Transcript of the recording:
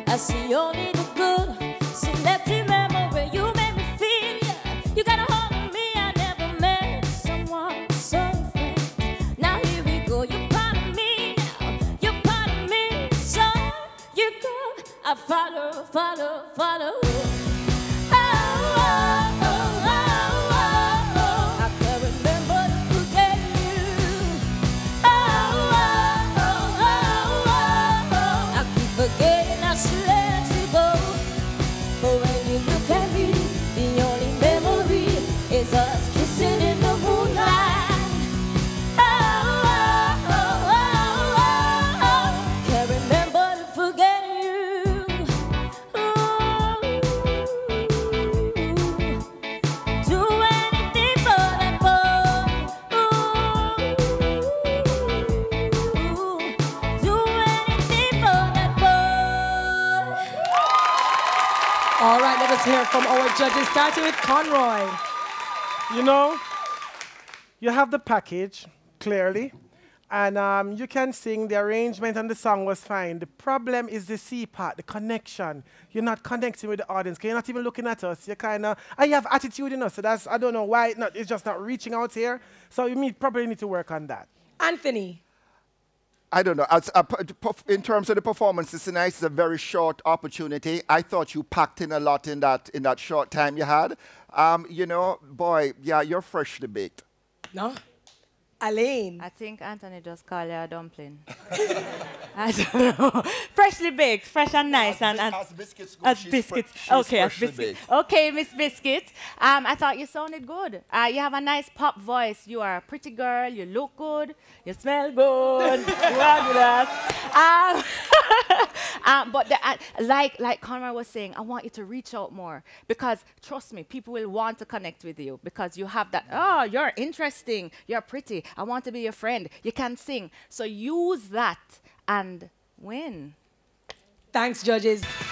I see only the good. Selective memory, you make me feel ya. You got a hold of me, I never met someone so different. Now here we go, you're part of me now. You're part of me, so you go. I follow, follow, follow. All right, let us hear from our judges, starting with Conroy. You know, you have the package, clearly, and you can sing. The arrangement and the song was fine. The problem is the C part, the connection. You're not connecting with the audience. You're not even looking at us. You're kind of, you have attitude in us, so that's, I don't know why it's just not reaching out here. So you probably need to work on that. Anthony. I don't know. In terms of the performances tonight, it's a very short opportunity. I thought you packed in a lot in that short time you had. You know, boy, yeah, you're freshly baked. No? Aline. I think Anthony just called you a dumpling. I don't know. Freshly baked, fresh and nice. As biscuits go, as biscuits. Okay, as biscuits. Okay, Miss Biscuit. I thought you sounded good. You have a nice pop voice. You are a pretty girl. You look good. You smell good. You are good at. But like Conrad was saying, I want you to reach out more because trust me, people will want to connect with you because you have that. Oh, you're interesting. You're pretty. I want to be your friend. You can sing. So use that and win. Thanks, judges.